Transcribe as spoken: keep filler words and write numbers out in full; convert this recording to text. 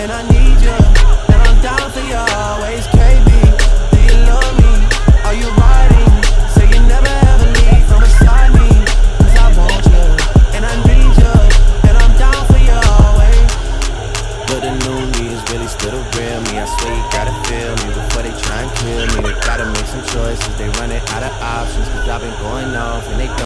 and I need you, and I'm down for you always. K B, do you love me? Are you riding? Say you never ever leave from beside me, cause I want you, and I need you, and I'm down for you always. But the new me is really still the real me. I swear you gotta feel me before they try and kill me. They gotta make some choices, they running out of options, cause I've been going off and they don't